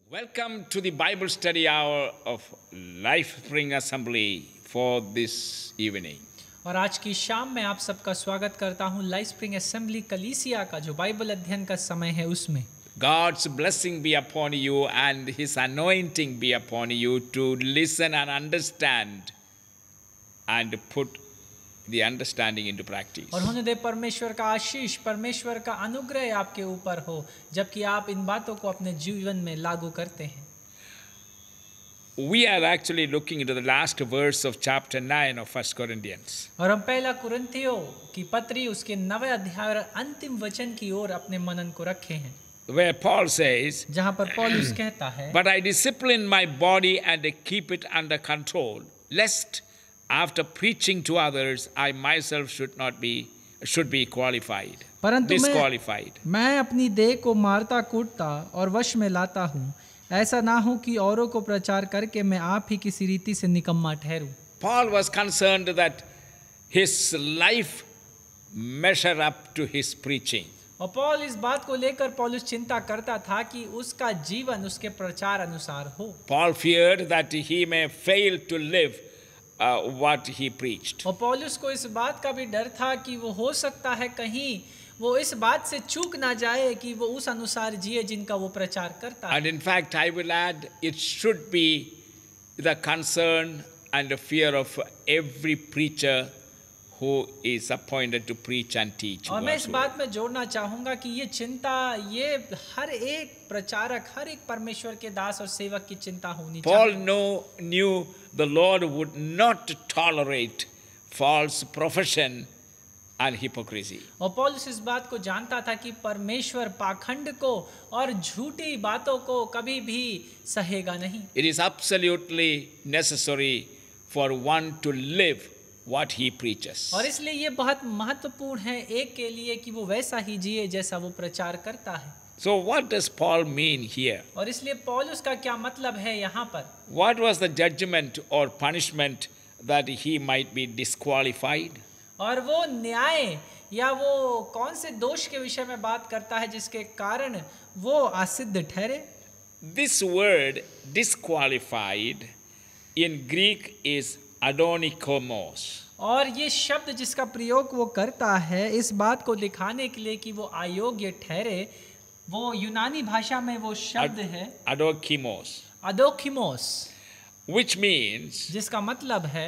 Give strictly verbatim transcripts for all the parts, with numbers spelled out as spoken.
Welcome to the Bible study hour of Life Spring Assembly for this evening. और आज की शाम में आप सबका स्वागत करता हूं लाइफ स्प्रिंग असेंबली कलीसिया का जो बाइबल अध्ययन का समय है उसमें। God's blessing be upon you and His anointing be upon you to listen and understand and put the understanding into practice. और होने दे परमेश्वर का आशीष, परमेश्वर का अनुग्रह आपके ऊपर हो जबकि आप इन बातों को अपने जीवन में लागू करते हैं। We are actually looking into the last verse of chapter nine of First Corinthians. और हम पहला कुरिन्थियों की पत्री उसके नवे अध्याय और अंतिम वचन की ओर अपने मनन को रखे हैं, Where Paul says, जहां पर पौलुस कहता है, But I discipline my body and keep it under control, lest after preaching to others, I myself should not be should be qualified, परंतु disqualified. मैं, मैं अपनी देह को मारता कूटता और वश में लाता हूँ, ऐसा ना हो कि औरों को प्रचार करके मैं आप ही किसी रीति से निकम्मा ठहरूं। Paul was concerned that his life measure up to his preaching. और पौल इस बात को लेकर पौलुस चिंता करता था कि उसका जीवन उसके प्रचार अनुसार हो। Paul feared that he may fail to live uh, what he preached. और पौलुस को इस बात का भी डर था कि वो हो सकता है कहीं वो इस बात से चूक ना जाए कि वो उस अनुसार जिए जिनका वो प्रचार करता है। And in fact, I will add, it should be the concern and the fear of every preacher who is appointed to preach and teach. और मैं इस बात में जोड़ना चाहूँगा कि ये चिंता ये हर एक प्रचारक, हर एक परमेश्वर के दास और सेवक की चिंता होनी चाहिए। Paul know, knew the Lord would not tolerate false profession and hypocrisy. और पौलुस इस बात को जानता था कि परमेश्वर पाखंड को और झूठी बातों को कभी भी सहेगा नहीं। It is absolutely necessary for one to live what he preaches. और इसलिए ये बहुत महत्वपूर्ण है एक के लिए कि वो वैसा ही जिए जैसा वो प्रचार करता है। So what does Paul mean here? और इसलिए पौलुस का क्या मतलब है यहाँ पर? What was the judgment or punishment that he might be disqualified? और वो न्याय या वो कौन से दोष के विषय में बात करता है जिसके कारण वो असिद्ध ठहरे? This word disqualified in Greek is adonikos. और ये शब्द जिसका प्रयोग वो करता है इस बात को दिखाने के लिए कि वो अयोग्य ठहरे, वो यूनानी भाषा में वो शब्द है adokimos, अदोखिमोस, which means जिसका मतलब है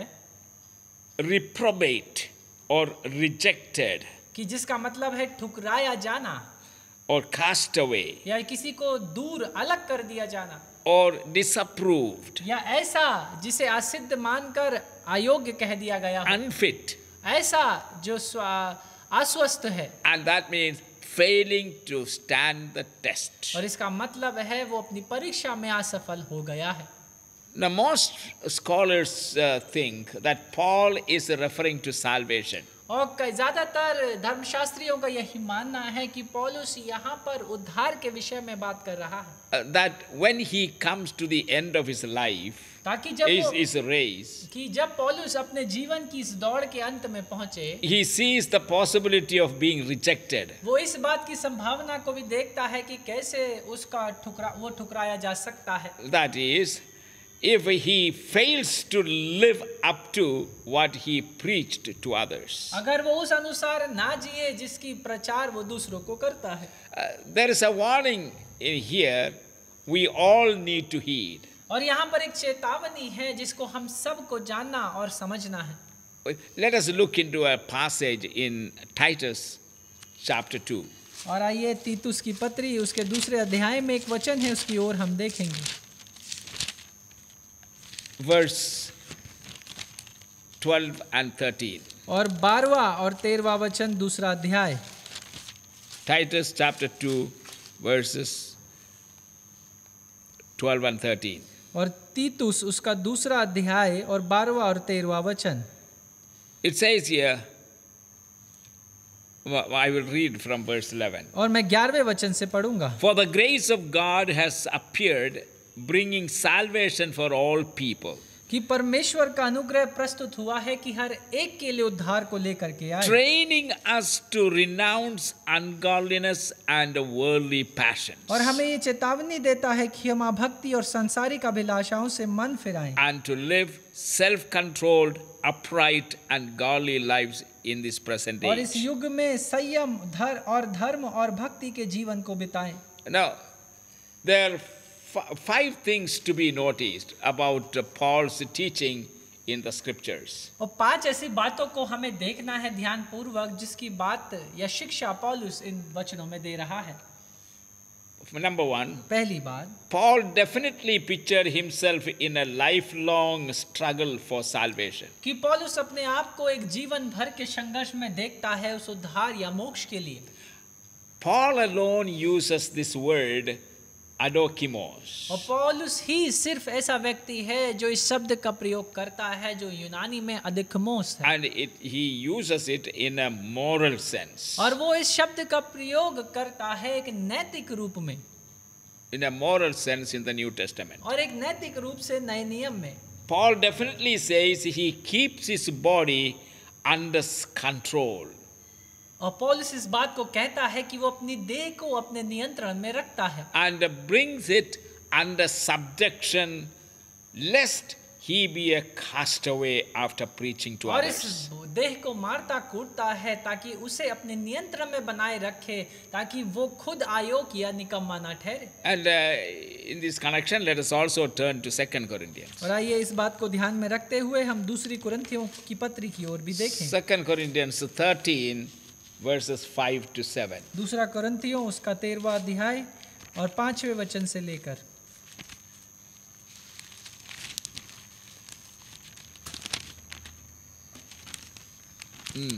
reprobate or rejected कि जिसका मतलब है ठुकराया जाना or cast away या किसी को दूर अलग कर दिया जाना or disapproved, या ऐसा जिसे असिद्ध मानकर अयोग्य कह दिया गया हो, unfit, ऐसा जो अस्वस्थ है। and that means failing to stand the test. और इसका मतलब है वो अपनी परीक्षा में असफल हो गया है। Now most scholars uh, think that Paul is referring to salvation. और ज्यादातर धर्मशास्त्रियों का यही मानना है कि पौलुस यहाँ पर उद्धार के विषय में बात कर रहा है। Uh, that when he comes to the end of his life, ताकि जब his, वो, his race, कि जब पौलुस अपने जीवन की इस दौड़ के अंत में पहुंचे, he sees the possibility of being rejected. वो इस बात की संभावना को भी देखता है कि कैसे उसका ठुकरा वो ठुकराया जा सकता है। That is, if he fails to live up to what he preached to others. अगर वो उस अनुसार ना जिए जिसकी प्रचार वो दूसरों को करता है। Uh, there is a warning in here we all need to heed. और यहाँ पर एक चेतावनी है जिसको हम सबको जानना और समझना है। Let us look into a passage in Titus chapter two. और आइए तीतुस की पत्री उसके दूसरे अध्याय में एक वचन है उसकी ओर हम देखेंगे। Verse twelve and thirteen. और बारहवां और तेरहवां वचन दूसरा अध्याय। Titus chapter two verses twelve and thirteen. और तीतुस उसका दूसरा अध्याय और बारहवां और तेरहवां वचन। It says here, I will read from verse eleven. और मैं ग्यारहवें वचन से पढ़ूंगा। For the grace of God has appeared, bringing salvation for all people. कि परमेश्वर का अनुग्रह प्रस्तुत हुआ है कि हर एक के लिए उद्धार को लेकर के आए, training us to renounce ungodliness and worldly passions, और हमें ये चेतावनी देता है कि हम अभक्ति और सांसारिक अभिलाषाओं से मन फिराएं, and to live self-controlled, upright and godly lives in this present और इस age. युग में संयम धर और धर्म और भक्ति के जीवन को बिताएं। Now, there are f- five things to be noticed about uh, Paul's teaching in the scriptures. और पांच ऐसी बातों को हमें देखना है ध्यान पूर्वक, जिसकी बात या शिक्षा पौलुस इन वचनों में दे रहा है। Number one, पहली बात, Paul definitely pictured himself in a lifelong struggle for salvation. कि पौलुस अपने आप को एक जीवन भर के संघर्ष में देखता है उस उद्धार या मोक्ष के लिए। Paul alone uses this word adokimos. और पौलुस ही सिर्फ ऐसा व्यक्ति है जो इस शब्द का प्रयोग करता है, जो यूनानी में अधिकमोस है, And it, he uses it in a moral sense. और वो इस शब्द का प्रयोग करता है एक नैतिक रूप में, In a moral sense in the New Testament. और एक नैतिक रूप से नए नियम में। Paul definitely says he keeps his body under control. और पौलुस इस बात को कहता है कि वो अपनी देह को अपने नियंत्रण में रखता है, And brings it under subjection, lest he be a castaway after preaching to और इस others. देह को मारता कूटता है ताकि उसे अपने नियंत्रण में बनाए रखे, ताकि वो खुद आयोग या निकम्मा ना ठहरे। And uh, in this connection, let us also turn to Second Corinthians. और आइए इस बात को ध्यान में रखते हुए हम दूसरी कुरिन्थियों की पत्री की ओर भी देखें। Second Corinthians thirteen, verses five to seven. दूसरा कुरिन्थियों उसका तेरहवां अध्याय और पांचवें वचन से लेकर। Mm.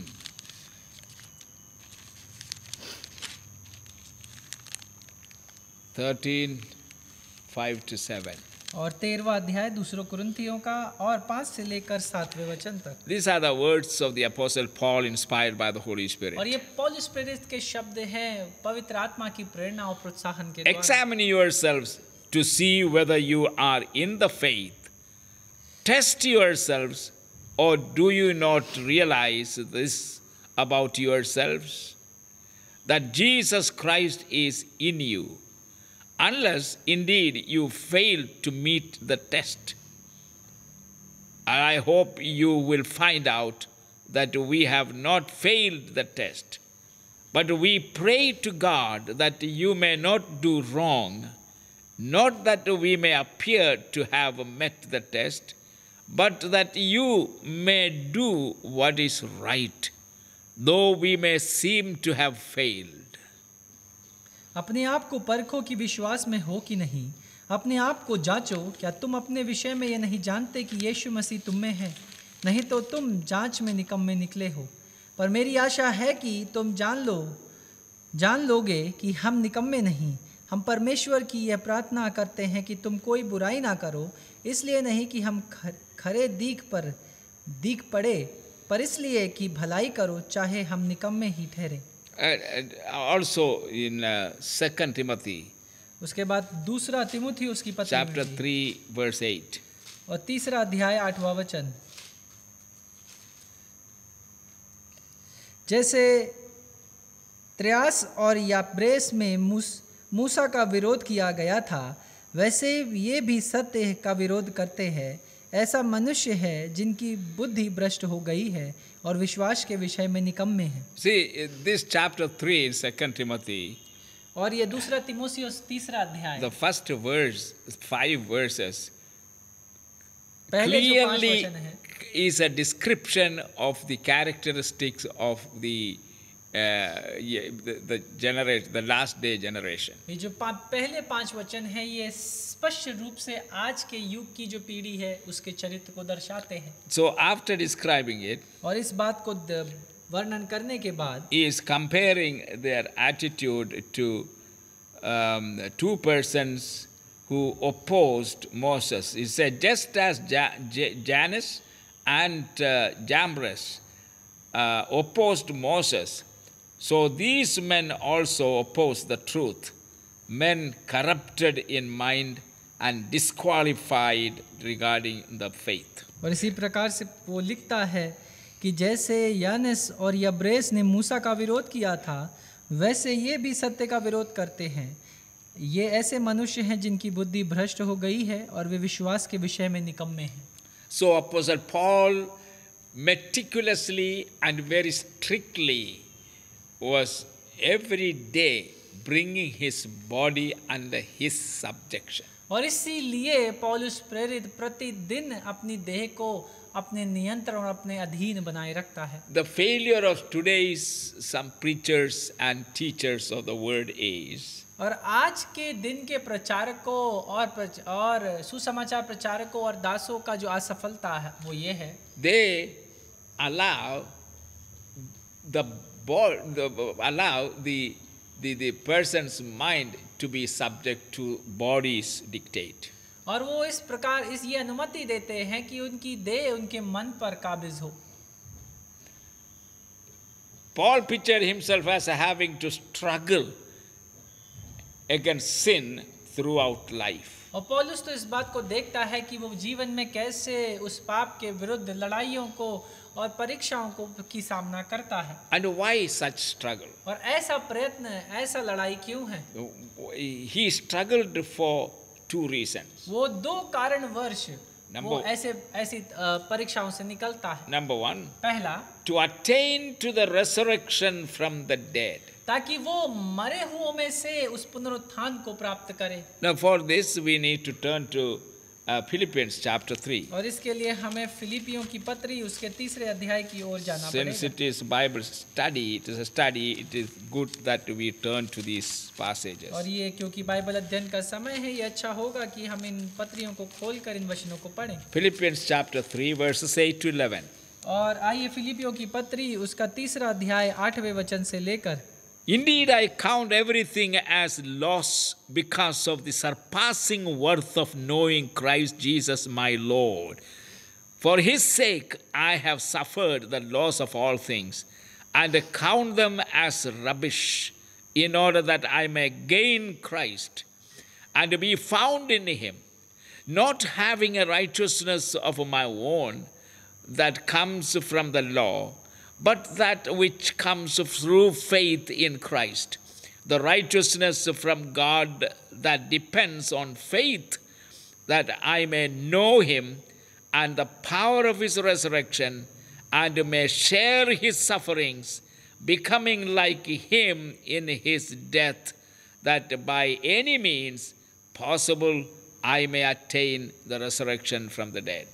Thirteen, five to seven. और तेरहवां अध्याय दूसरों कुरिन्थियों का और पांच से लेकर सातवें वचन तक। These are the words of the Apostle Paul inspired by the Holy Spirit. और ये पौलुस प्रेरित के शब्द हैं पवित्र आत्मा की प्रेरणा और प्रोत्साहन के द्वारा। Examine yourselves to see whether you are in the faith. Test yourselves, or do you not realize this about yourselves? That Jesus Christ is in you, unless indeed you fail to meet the test. I hope you will find out that we have not failed the test, but we pray to God that you may not do wrong, not that we may appear to have met the test, but that you may do what is right, though we may seem to have failed. अपने आप को परखो कि विश्वास में हो कि नहीं। अपने आप को जांचो, क्या तुम अपने विषय में ये नहीं जानते कि यीशु मसीह तुम में है? नहीं तो तुम जांच में निकम्मे निकले हो। पर मेरी आशा है कि तुम जान लो जान लोगे कि हम निकम्मे नहीं। हम परमेश्वर की यह प्रार्थना करते हैं कि तुम कोई बुराई ना करो, इसलिए नहीं कि हम खरे दीख पर दीख पड़े, पर इसलिए कि भलाई करो, चाहे हम निकम्मे ही ठहरे। And also in uh, Second Timothy, उसके बाद दूसरा तिमुथी उसकी पत्री chapter में three, verse eight. और तीसरा अध्याय आठवां वचन। जैसे त्रियास और याब्रेस में मूस, मूसा का विरोध किया गया था, वैसे ये भी सत्य का विरोध करते हैं। ऐसा मनुष्य है जिनकी बुद्धि भ्रष्ट हो गई है और विश्वास के विषय में निकम्मे हैं। See, this chapter three in Second Timothy, और ये दूसरा तिमोथियुस तीसरा अध्याय, the first verse, five verses, पहले जो पांच clearly वचन है is a description of the characteristics of the uh, yeah, the, the generation, the last day generation. ये जो पा, पहले पांच वचन है ये स्पष्ट रूप से आज के युग की जो पीढ़ी है उसके चरित्र को दर्शाते हैं। So after describing it, और इस बात को द- वर्णन करने के बाद he is comparing their attitude to um, two persons who opposed Moses. He said, just as ja- J- Janus and uh, Jambres uh, opposed Moses, so these men also oppose the truth, men corrupted in mind and disqualified regarding the faith. और इसी प्रकार से वो लिखता है कि जैसे यानेस और यब्रेस ने मूसा का विरोध किया था, वैसे ये भी सत्य का विरोध करते हैं। ये ऐसे मनुष्य हैं जिनकी बुद्धि भ्रष्ट हो गई है और वे विश्वास के विषय में निकम्मे हैं। So Apostle Paul meticulously and very strictly was every day bringing his body under his subjection. और इसीलिए पौलुस प्रेरित प्रतिदिन अपनी देह को अपने नियंत्रण और अपने अधीन बनाए रखता है। The failure of today's some preachers and teachers of the word is और आज के दिन के प्रचारकों और प्रच, और सुसमाचार प्रचारकों और दासों का जो असफलता है वो ये है, they allow the, the allow the the the person's mind to be subject to body's dictate. और वो इस प्रकार इस ये अनुमति देते हैं कि उनकी देह उनके मन पर काबिज हो। Paul pictured himself as having to struggle against sin throughout life. और पौलुस तो इस बात को देखता है कि वो जीवन में कैसे उस पाप के विरुद्ध लड़ाइयों को और परीक्षाओं को की सामना करता है। And why such struggle? और ऐसा प्रयत्न, ऐसा लड़ाई क्यों है? He struggled for two reasons. वो दो कारणवश Number- वो ऐसे ऐसी अ, परीक्षाओं से निकलता है। Number one, पहला, to attain to the resurrection from the dead. ताकि वो मरे हुओं में से उस पुनरुत्थान को प्राप्त करे। Now for this we need to turn to uh, Philippians chapter three. और इसके लिए हमें फिलिपियों की पत्री उसके तीसरे अध्याय की ओर जाना Since पड़ेगा। it is Bible study, it is a study, it is good that we turn to these passages. और ये क्योंकि बाइबल अध्ययन का समय है, ये अच्छा होगा कि हम इन पत्रियों को खोलकर इन वचनों को पढ़ें। Philippians chapter three verses eight to eleven. और आइए फिलिपियों की पत्री उसका तीसरा अध्याय आठवें वचन से लेकर, Indeed, I count everything as loss because of the surpassing worth of knowing Christ Jesus my Lord. For his sake I have suffered the loss of all things, and count them as rubbish, in order that I may gain Christ, and be found in him, not having a righteousness of my own that comes from the law, but that which comes through faith in Christ, the righteousness from God that depends on faith, that I may know him and the power of his resurrection, and may share his sufferings, becoming like him in his death, that by any means possible I may attain the resurrection from the dead.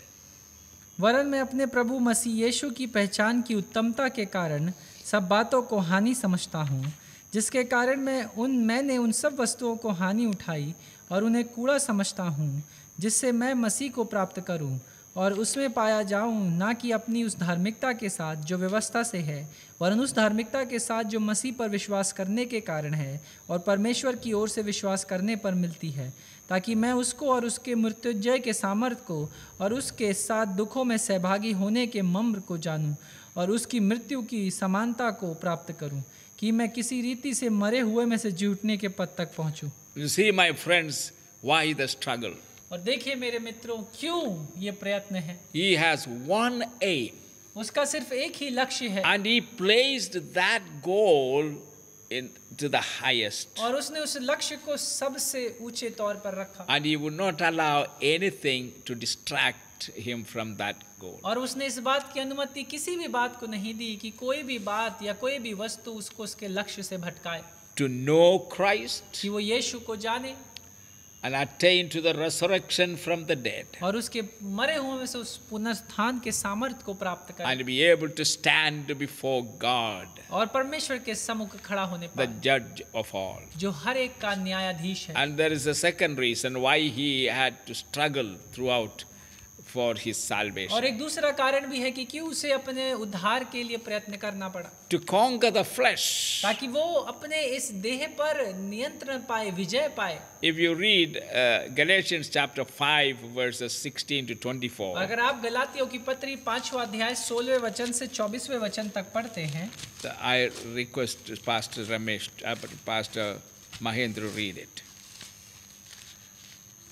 वरन मैं अपने प्रभु मसीह यीशु की पहचान की उत्तमता के कारण सब बातों को हानि समझता हूँ, जिसके कारण मैं उन मैंने उन सब वस्तुओं को हानि उठाई और उन्हें कूड़ा समझता हूँ, जिससे मैं मसीह को प्राप्त करूँ और उसमें पाया जाऊँ, ना कि अपनी उस धार्मिकता के साथ जो व्यवस्था से है, वरन उस धार्मिकता के साथ जो मसीह पर विश्वास करने के कारण है और परमेश्वर की ओर से विश्वास करने पर मिलती है, ताकि मैं उसको और उसके मृत्युंजय के सामर्थ को और उसके साथ दुखों में सहभागी होने के मम्र को जानूं और उसकी मृत्यु की समानता को प्राप्त करूं, कि मैं किसी रीति से मरे हुए में से जी उठने के पद तक पहुंचूं। You see, my friends, why the struggle? और देखिए मेरे मित्रों, क्यों ये प्रयत्न है। He has one aim, उसका सिर्फ एक ही लक्ष्य है and he placed that goal in to the highest, और उसने उस लक्ष्य को सबसे ऊंचे तौर पर रखा, and he would not allow anything to distract him from that goal. और उसने इस बात की अनुमति किसी भी बात को नहीं दी कि कोई भी बात या कोई भी वस्तु उसको उसके लक्ष्य से भटकाए, To know Christ कि वो यीशु को जाने and attain to the resurrection from the dead, और उसके मरे हुए में से उस पुनरुत्थान के सामर्थ्य को प्राप्त करे and be able to stand before God, और परमेश्वर के सम्मुख खड़ा होने the पर, judge of all. जो हर एक का न्यायाधीश है। And there is a second reason why he had to struggle throughout for his salvation. और एक दूसरा कारण भी है कि क्यों उसे अपने उद्धार के लिए प्रयत्न करना पड़ा, To conquer the flesh. ताकि वो अपने इस देह पर नियंत्रण पाए, विजय पाए। If you read uh, Galatians chapter five verses sixteen to twenty-four, अगर आप गलातियों की पत्री पांचवा अध्याय सोलहवें वचन से चौबीसवें वचन तक पढ़ते हैं, I request Pastor Ramesh, uh, Pastor Mahendra read it.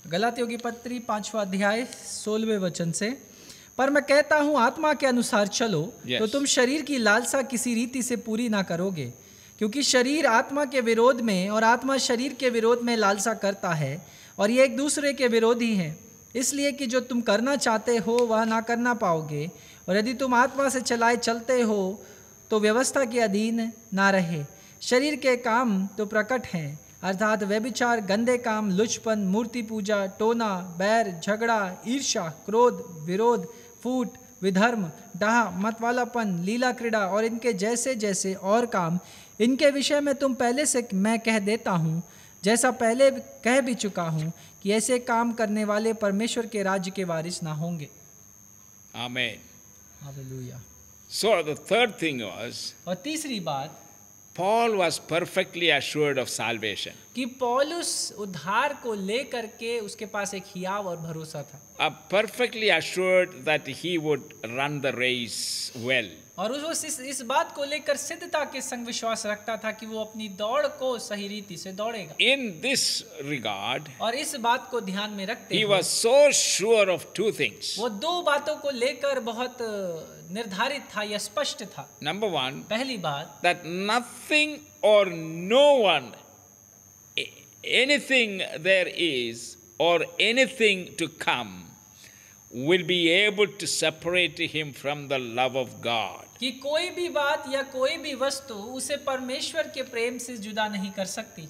गलातियों की पत्री पांचवा अध्याय सोलहवें वचन से, पर मैं कहता हूँ आत्मा के अनुसार चलो, Yes. तो तुम शरीर की लालसा किसी रीति से पूरी ना करोगे, क्योंकि शरीर आत्मा के विरोध में और आत्मा शरीर के विरोध में लालसा करता है, और ये एक दूसरे के विरोधी हैं, इसलिए कि जो तुम करना चाहते हो वह ना करना पाओगे। और यदि तुम आत्मा से चलाए चलते हो तो व्यवस्था के अधीन ना रहे। शरीर के काम तो प्रकट हैं, अर्थात व्यभिचार, गंदे काम, लुचपन, मूर्ति पूजा, टोना, बैर, झगड़ा, ईर्ष्या, क्रोध, विरोध, फूट, विधर्म, डाह, मतवालापन, लीला क्रीड़ा और इनके जैसे जैसे और काम, इनके विषय में तुम पहले से मैं कह देता हूँ, जैसा पहले कह भी चुका हूँ, कि ऐसे काम करने वाले परमेश्वर के राज्य के वारिस ना होंगे। Amen. Hallelujah. So the third thing was, और तीसरी बात Paul was perfectly assured of salvation. कि पौलुस उद्धार को लेकर के उसके पास एक हियाव और भरोसा था, Uh, perfectly assured that he would run the race well. और उस इस, इस बात को लेकर सिद्धता के संग विश्वास रखता था कि वो अपनी दौड़ को सही रीति से दौड़ेगा। In this regard, और इस बात को ध्यान में रखते he हुए was so sure of two things. वो दो बातों को लेकर बहुत निर्धारित था या स्पष्ट था। Number one, पहली बात, that nothing or no one, a- anything there is or anything to come, will be able to separate him from the love of God. कि कोई भी बात या कोई भी वस्तु उसे परमेश्वर के प्रेम से जुदा नहीं कर सकती।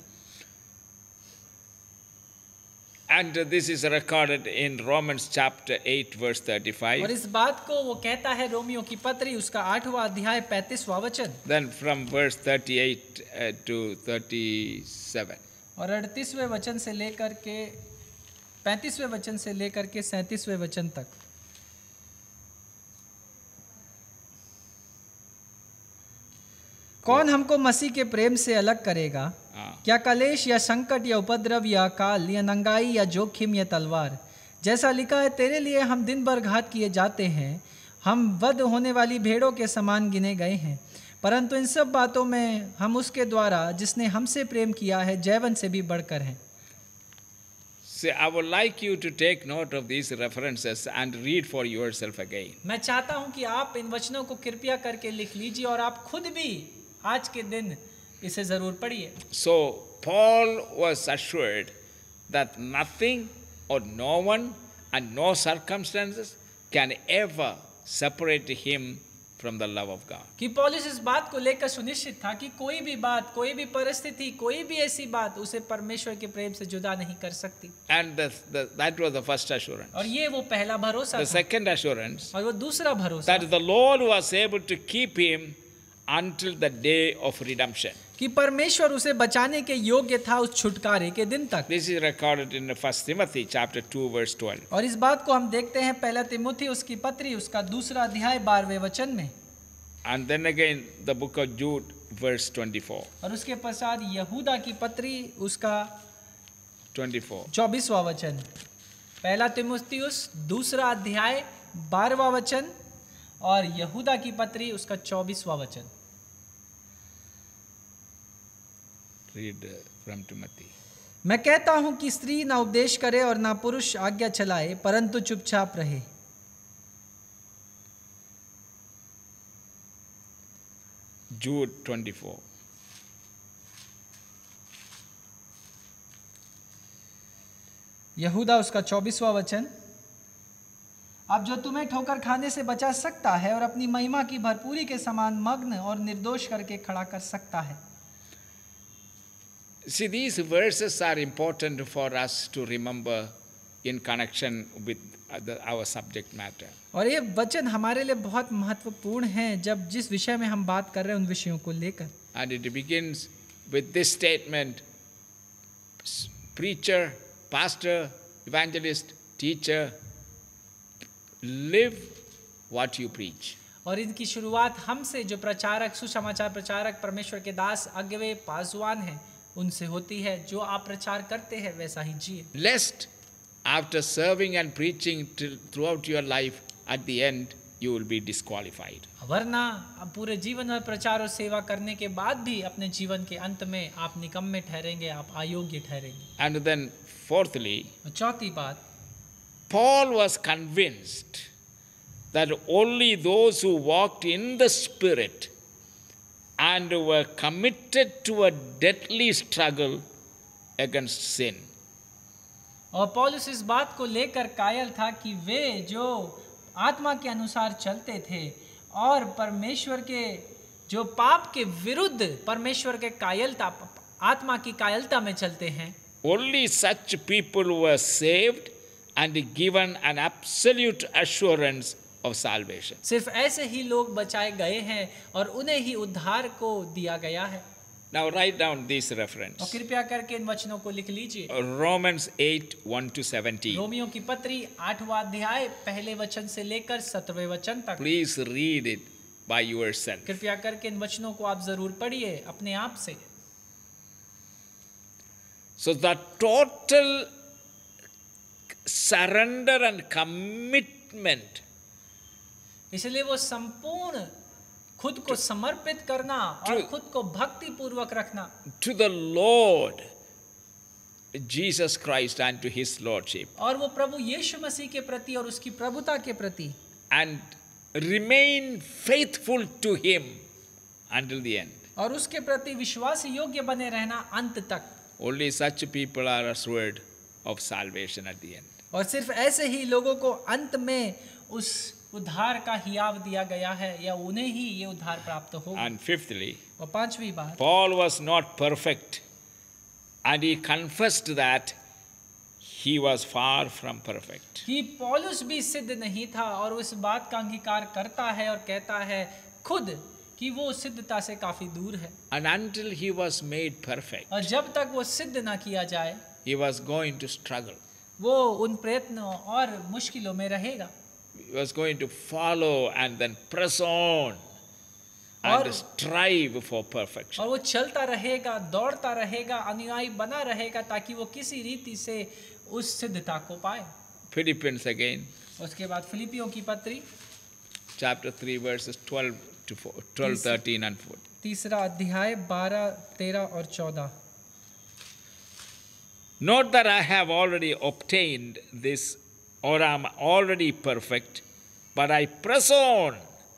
And this is recorded in Romans chapter eight, verse और thirty-five. इस बात को वो कहता है रोमियो की पत्री उसका आठवां अध्याय पैंतीसवां वचन, Then from verse thirty-eight uh, to thirty-seven. और अड़तीसवें वचन से लेकर के पैंतीसवें वचन से लेकर के सैंतीसवें वचन तक। कौन हमको मसीह के प्रेम से अलग करेगा? हाँ। क्या कलेश या संकट या उपद्रव या अकाल या नंगाई या जोखिम या तलवार? जैसा लिखा है, तेरे लिए हम दिन भर घात किए जाते हैं, हम वध होने वाली भेड़ों के समान गिने गए हैं। परंतु इन सब बातों में हम उसके द्वारा जिसने हमसे प्रेम किया है जैवन से भी बढ़कर हैं। See, I would like you to take note of these references and read for yourself again. मैं चाहता हूं कि आप इन वचनों को कृपया करके लिख लीजिए और आप खुद भी आज के दिन इसे जरूर पढ़िए। So, Paul was assured that nothing or no one and no circumstances can ever separate him from the love of God. कि पौलुस इस बात को लेकर सुनिश्चित था कि कोई भी बात, कोई भी परिस्थिति, कोई भी ऐसी बात उसे परमेश्वर के प्रेम से जुदा नहीं कर सकती। And the, the, that was the first assurance. और ये वो पहला भरोसा The था। second assurance, और वो दूसरा भरोसा that the Lord was able to keep him until the day of redemption. कि परमेश्वर उसे बचाने के योग्य था उस छुटकारे के दिन तक। This is recorded in First Timothy chapter two, verse twelve. और इस बात को हम देखते हैं पहला तिमुथी उसकी पत्री उसका दूसरा अध्याय बारहवें वचन में। And then again the book of Jude, verse twenty-four. और उसके पश्चात यहूदा की पत्री उसका twenty-four. चौबीसवां वचन। पहला तिमुथियुस दूसरा अध्याय बारहवां वचन और यहूदा की पत्री उसका चौबीसवां वचन। Read uh, from Timothy. मैं कहता हूं कि स्त्री ना उपदेश करे और ना पुरुष आज्ञा चलाए, परंतु चुपचाप रहे। Jude twenty-four. यहूदा उसका चौबीसवां वचन। अब जो तुम्हें ठोकर खाने से बचा सकता है और अपनी महिमा की भरपूरी के समान मग्न और निर्दोष करके खड़ा कर सकता है। See, these verses are important for us to remember in connection with the, our subject matter. और ये वचन हमारे लिए बहुत महत्वपूर्ण हैं जब जिस विषय में हम बात कर रहे हैं उन विषयों को लेकर। And it begins with this statement: preacher, pastor, evangelist, teacher, live what you preach. और इनकी शुरुआत हमसे जो प्रचारक, सुसमाचार प्रचारक, परमेश्वर के दास, अगवे, पासवान हैं, उनसे होती है। जो आप प्रचार करते हैं वैसा ही जिए। Lest after serving and preaching till, throughout your life, at the end you will be disqualified. वरना अब पूरे जीवन में प्रचार और सेवा करने के बाद भी अपने जीवन के अंत में आप निकम्मे ठहरेंगे, आप अयोग्य ठहरेंगे। And then fourthly, और चौथी बात, Paul was convinced that only those who walked in the Spirit and were committed to a deadly struggle against sin. और पौलुस इस बात को लेकर कायल था कि वे जो आत्मा के अनुसार चलते थे और परमेश्वर के जो पाप के विरुद्ध परमेश्वर के कायलता आत्मा की कायलता में चलते हैं, Only such people were saved and given an absolute assurance of salvation. सिर्फ ऐसे ही लोग बचाए गए हैं और उन्हें ही उद्धार को दिया गया है। Now write down this और reference. कृपया करके इन वचनों को लिख लीजिए। Romans eight, one to seventeen. Romeo की पत्री आठवां अध्याय पहले वचन से लेकर सत्रहवें वचन तक। Please read it by yourself. कृपया करके इन वचनों को आप जरूर पढ़िए अपने आप से। So the total surrender and commitment इसलिए वो संपूर्ण खुद को समर्पित करना और खुद को भक्ति पूर्वक रखना to the Lord Jesus Christ and to his lordship, और वो प्रभु यीशु मसीह के प्रति और उसकी प्रभुता के प्रति and remain faithful to him until the end. और उसके प्रति विश्वास योग्य बने रहना अंत तक। Only such people are assured of salvation at the end. और सिर्फ ऐसे ही लोगों को अंत में उस उद्धार का हियाव दिया गया है या उन्हें ही ये उद्धार प्राप्त होगा। And fifthly, और पांचवी बात, Paul was not perfect and he confessed that he was far from perfect. कि पौलुस भी सिद्ध नहीं था और उस बात का अंगीकार करता है और कहता है खुद कि वो सिद्धता से काफी दूर है। And until he was made perfect, और जब तक वो सिद्ध ना किया जाए he was going to struggle. वो उन प्रयत्नों और मुश्किलों में रहेगा। He was going to follow and then press on और- and strive for perfection. और वो चलता रहेगा, दौड़ता रहेगा, अनुयायी बना रहेगा ताकि वो किसी रीति से उस सिद्धता को पाए। Philippians again, उसके बाद फिलिपियों की पत्री chapter three, verses twelve to four, twelve, thirteen, and fourteen. तीसरा अध्याय बारह, तेरह और चौदह। Not that I have already obtained this or am already perfect, but I press on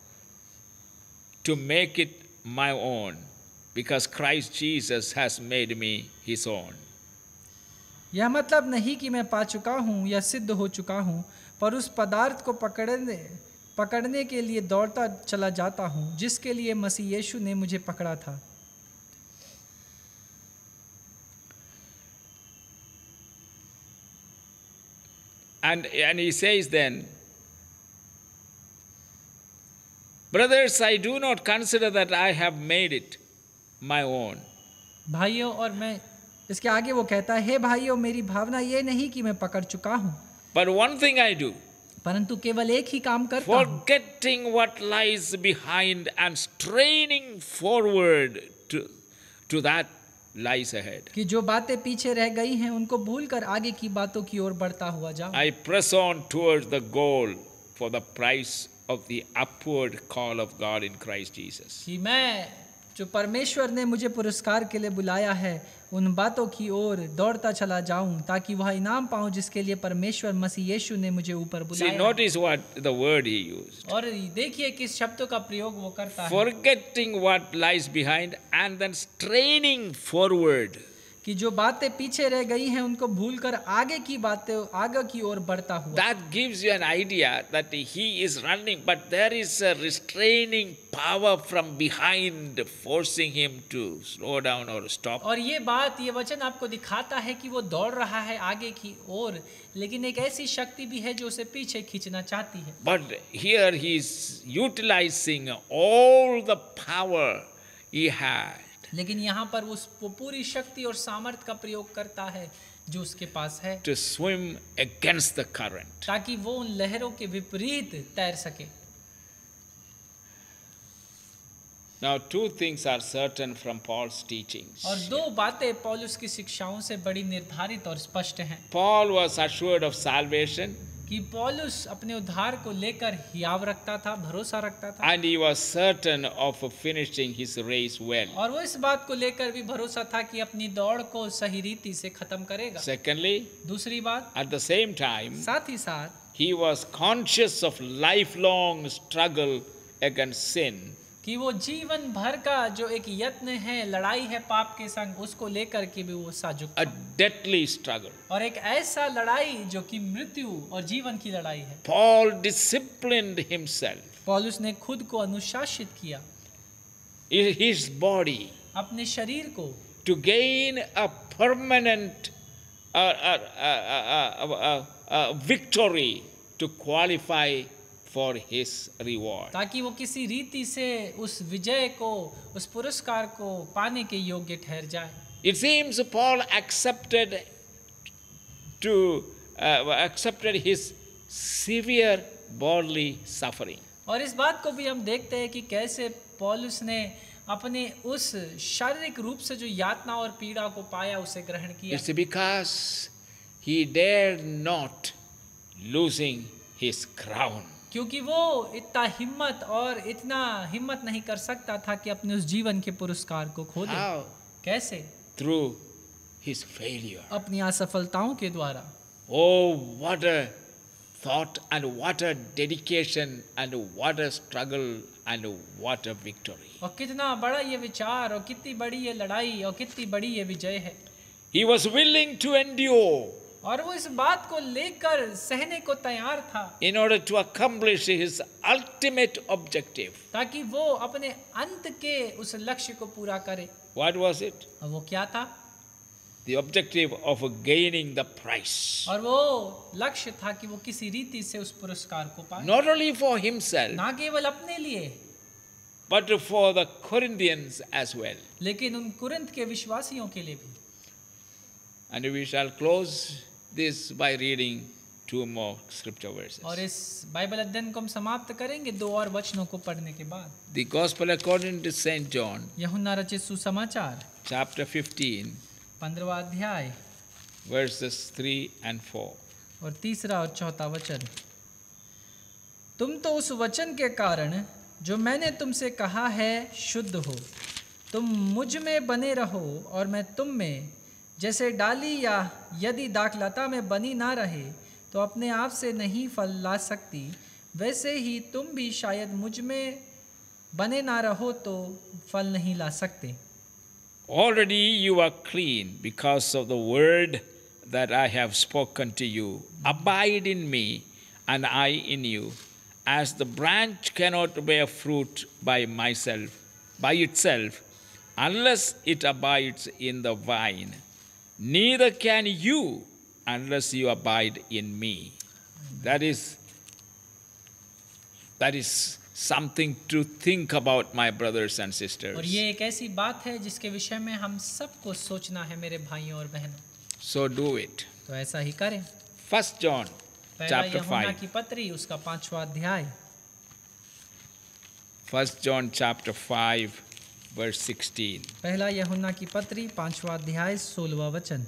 to make it my own, because Christ Jesus has made me his own. यह मतलब नहीं कि मैं पा चुका हूँ या सिद्ध हो चुका हूँ, पर उस पदार्थ को पकड़ने पकड़ने के लिए दौड़ता चला जाता हूँ जिसके लिए मसीह यीशु ने मुझे पकड़ा था। And, and he says then, brothers, I do not consider that I have made it my own. भाइयों, और मैं इसके आगे वो कहता है, हे भाइयों, मेरी भावना ये नहीं कि मैं पकड़ चुका हूँ, But one thing I do, परंतु केवल एक ही काम करता हूँ, forgetting what lies behind and straining forward to, to that lies ahead. कि जो बातें पीछे रह गई हैं उनको भूलकर आगे की बातों की ओर बढ़ता हुआ जाओ। I press on towards the goal for the price of the upward call of God in Christ Jesus. कि मैं जो परमेश्वर ने मुझे पुरस्कार के लिए बुलाया है उन बातों की ओर दौड़ता चला जाऊं ताकि वह इनाम पाऊं जिसके लिए परमेश्वर मसीह यीशु ने मुझे ऊपर See, बुलाया है। notice what the word he used. और देखिए किस शब्दों का प्रयोग वो करता है Forgetting what lies behind and then straining forward. कि जो बातें पीछे रह गई हैं उनको भूलकर आगे की बातें आगे की ओर बढ़ता हुआ। That gives you an idea that he is running, but there is a restraining power from behind forcing him to slow down or stop. और ये बात ये वचन आपको दिखाता है कि वो दौड़ रहा है आगे की ओर, लेकिन एक ऐसी शक्ति भी है जो उसे पीछे खींचना चाहती है। But here he is utilizing all the power he had लेकिन यहाँ पर उस वो पूरी शक्ति और सामर्थ का प्रयोग करता है जो उसके पास है to swim against the current. ताकि वो उन लहरों के विपरीत तैर सके। Now, two things are certain from Paul's teachings. और दो बातें पौलुस की शिक्षाओं से बड़ी निर्धारित और स्पष्ट हैं Paul was assured of salvation, कि कि पौलुस अपने उद्धार को लेकर हियाव रखता था, भरोसा रखता था, and he was certain of finishing his race well. और वो इस बात को लेकर भी भरोसा था कि अपनी दौड़ को सही रीति से खत्म करेगा। Secondly, दूसरी बात, at the same time, साथ ही साथ he was conscious of lifelong struggle against sin. कि वो जीवन भर का जो एक यत्न है, लड़ाई है पाप के संग, उसको लेकर के भी वो साजुक A था। deadly struggle. और एक ऐसा लड़ाई जो कि मृत्यु और जीवन की लड़ाई है। Paul disciplined himself, पौलुस ने खुद को अनुशासित किया, his body, अपने शरीर को, to gain a permanent uh, uh, uh, uh, uh, uh, victory, to qualify for his reward. ताकि वो किसी रीति से उस विजय को, उस पुरस्कार को पाने के योग्य ठहर जाए। It seems Paul accepted to uh, accepted his severe bodily suffering. और इस बात को भी हम देखते हैं कि कैसे पौलुस ने अपने उस शारीरिक रूप से जो यातना और पीड़ा को पाया, उसे ग्रहण किया। It's because he dared not losing his crown. क्योंकि वो इतना हिम्मत और इतना हिम्मत नहीं कर सकता था कि अपने उस जीवन के पुरस्कार को खो दे। How? कैसे? Through his failure. अपनी असफलताओं के द्वारा। Oh, what a thought, and what a dedication, and what a struggle, and what a victory. और कितना बड़ा ये विचार, और कितनी बड़ी ये लड़ाई, और कितनी बड़ी ये विजय है। He was willing to endure और वो इस बात को लेकर सहने को तैयार था, in order to accomplish his ultimate objective. ताकि वो अपने अंत के उस लक्ष्य को पूरा करे। What was it? और वो क्या था? The objective of gaining the prize. और वो लक्ष्य था कि वो किसी रीति से उस पुरस्कार को पाए। Not only for himself, ना केवल अपने लिए, but for the Corinthians as well. लेकिन उन कुरिन्थ के विश्वासियों के लिए भी। And we shall close this by reading two more scripture verses. और इस बाइबल अध्ययन को हम समाप्त करेंगे दो और वचनों को पढ़ने के बाद। The Gospel according to Saint John, यूहन्ना रचित सुसमाचार chapter fifteen, पंद्रहवां अध्याय verses three and four. और तीसरा और चौथा वचन। तुम तो उस वचन के कारण जो मैंने तुमसे कहा है शुद्ध हो। तुम मुझ में बने रहो और मैं तुम में। जैसे डाली या यदि दाखलता में बनी ना रहे तो अपने आप से नहीं फल ला सकती, वैसे ही तुम भी शायद मुझ में बने ना रहो तो फल नहीं ला सकते। Already you are clean because of the word that I have spoken to you. Abide in me, and I in you. As the branch cannot bear fruit by myself, by itself, unless it abides in the vine, neither can you unless you abide in me. That is, that is something to think about, my brothers and sisters. और ये एक ऐसी बात है जिसके विषय में हम सबको सोचना है मेरे भाइयों और बहनों। So do it. तो ऐसा ही करें। First John पहला chapter यूहन्ना five. की पत्री उसका पांचवा अध्याय। First John chapter five, verse sixteen. पहला यूहन्ना की पत्री पांचवा अध्याय सोलहवां वचन।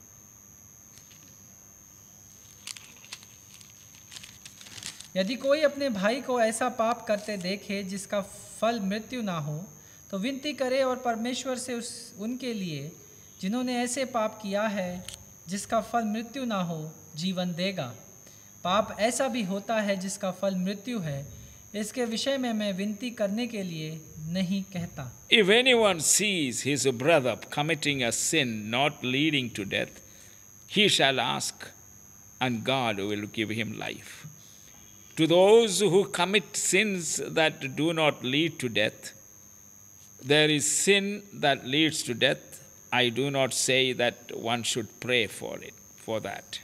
यदि कोई अपने भाई को ऐसा पाप करते देखे जिसका फल मृत्यु ना हो, तो विनती करे और परमेश्वर से उस उनके लिए जिन्होंने ऐसे पाप किया है जिसका फल मृत्यु ना हो जीवन देगा। पाप ऐसा भी होता है जिसका फल मृत्यु है, इसके विषय में मैं विनती करने के लिए नहीं कहता। If anyone sees his brother committing a sin not leading to death, he shall ask, and God will give him life. To those who commit sins that do not lead to death, there is sin that leads to death. I do not say that one should pray for it, for that.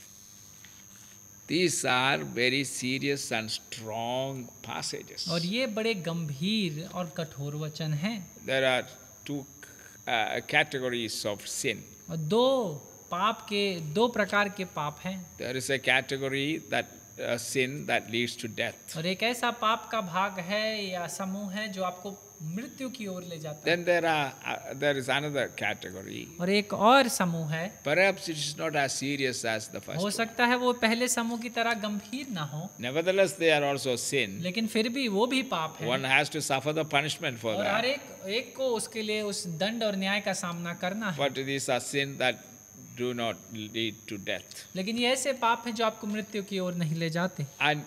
These are very serious and strong passages. और ये बड़े गंभीर और कठोर वचन हैं। There are two uh, categories of sin. और दो पाप के दो प्रकार के पाप हैं। There is a category that a sin that leads to death. और एक ऐसा पाप का भाग है या समूह है जो आपको मृत्यु की ओर ले जाता है। Then there are uh, there is another category. और एक और समूह है, Perhaps it is not as serious as the first हो one. सकता है वो पहले समूह की तरह गंभीर ना हो, Nevertheless, they are also sin. लेकिन फिर भी वो भी पाप है। One has to suffer the punishment for और हर that. एक एक को उसके लिए उस दंड और न्याय का सामना करना है। But these are sin that do not lead to death. लेकिन ये ऐसे पाप हैं जो आपको मृत्यु की ओर नहीं ले जाते। And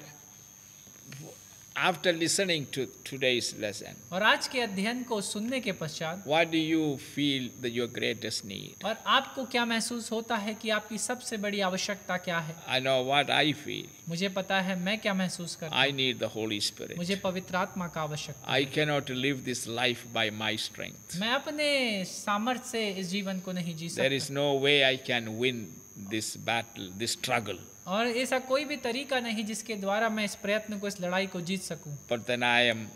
after listening to today's lesson, और आज के अध्ययन को सुनने के पश्चात what do you feel that your greatest need? और आपको क्या महसूस होता है कि आपकी सबसे बड़ी आवश्यकता क्या है? I know what I feel. मुझे पता है मैं क्या महसूस करता I हूँ। need the Holy Spirit. मुझे पवित्र आत्मा का आवश्यकता I cannot live this life by my strength. है। मैं अपने सामर्थ्य से इस जीवन को नहीं जी There is सकता no way I can win this battle, this struggle. और ऐसा कोई भी तरीका नहीं जिसके द्वारा मैं इस प्रयत्न को, इस लड़ाई को जीत सकूं। But then I am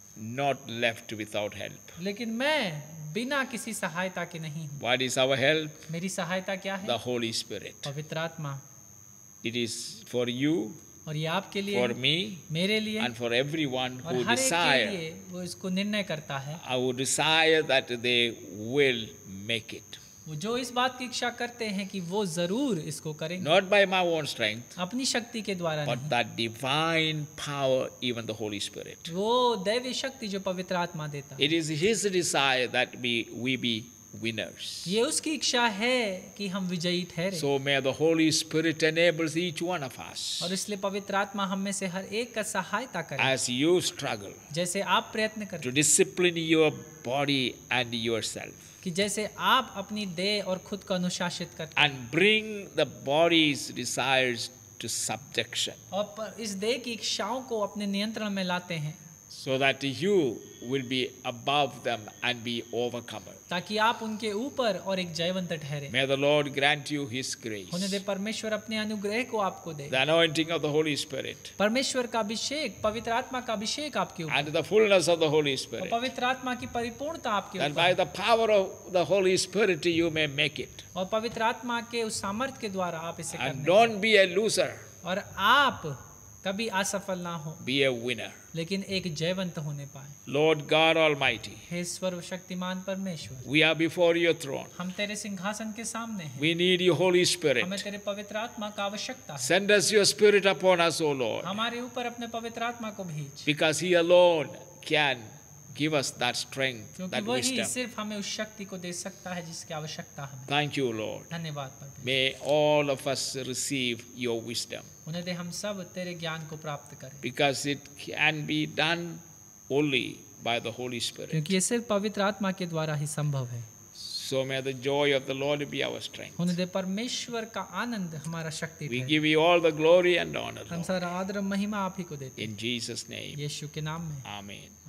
not left without help. लेकिन मैं बिना किसी सहायता के नहीं हूँ। What is our help? मेरी सहायता क्या है? The Holy Spirit. पवित्र आत्मा। It is for you, और ये आपके लिए, for me, मेरे लिए and for everyone और who हर एक के desire, लिए वो इसको निर्णय करता है। I would desire that they will make it. वो जो इस बात की इच्छा करते हैं कि वो जरूर इसको करेंगे, Not by my own strength, अपनी शक्ति के द्वारा but नहीं, that divine power, even the Holy Spirit. वो दैवी शक्ति जो पवित्र आत्मा देता है। It is His desire that we, we be winners. ये उसकी इच्छा है कि हम विजयी ठहरे। So may the Holy Spirit enables each one of us. और इसलिए पवित्र आत्मा हम में से हर एक का सहायता करे। As you struggle जैसे आप प्रयत्न करते to discipline your body and yourself, कि जैसे आप अपनी देह और खुद को अनुशासित करते and bring the body's desires to subjection, और पर इस देह की इच्छाओं को अपने नियंत्रण में लाते हैं, so that you will be above them and be overcomer. ताकि आप उनके ऊपर और एक जयवंत ठहरे। May the Lord grant you His grace, होने दे परमेश्वर अपने अनुग्रह को आपको दे, the anointing of the Holy Spirit, परमेश्वर का अभिषेक, पवित्र आत्मा का अभिषेक आपके ऊपर, and the fullness of the Holy और Spirit. पवित्र आत्मा की परिपूर्णता आपके That ऊपर, by the power of the Holy Spirit you may make it. और पवित्र आत्मा के उस सामर्थ्य के द्वारा आप इसे And करने, don't be a loser, और आप कभी असफल ना हो, be a winner. लेकिन एक जयवंत होने पाए। Lord God Almighty, हे सर्वशक्तिमान परमेश्वर, we are before your throne. हम तेरे सिंहासन के सामने हैं। We need your Holy Spirit. हमें तेरे पवित्र आत्मा का आवश्यकता है। Send us your Spirit upon us, O Lord, हमारे ऊपर अपने पवित्र आत्मा को भेज, because He alone can give us that strength, क्योंकि that वही wisdom. सिर्फ हमें उस शक्ति को दे सकता है जिसकी आवश्यकता हमें। Thank you, Lord. धन्यवाद परमेश्वर। May all of us receive your wisdom, उन्हें दे हम सब तेरे ज्ञान को प्राप्त करें, because it can be done only by the Holy Spirit. क्योंकि ये सिर्फ पवित्र आत्मा के द्वारा ही संभव है। So may the joy of the Lord be our strength. उन्हें दे परमेश्वर का आनंद हमारा शक्ति We ठहरे। give you all the glory and honor, हम Lord. सारा आदर और महिमा आप ही को देते हैं, In Jesus' name, यीशु के नाम में। Amen.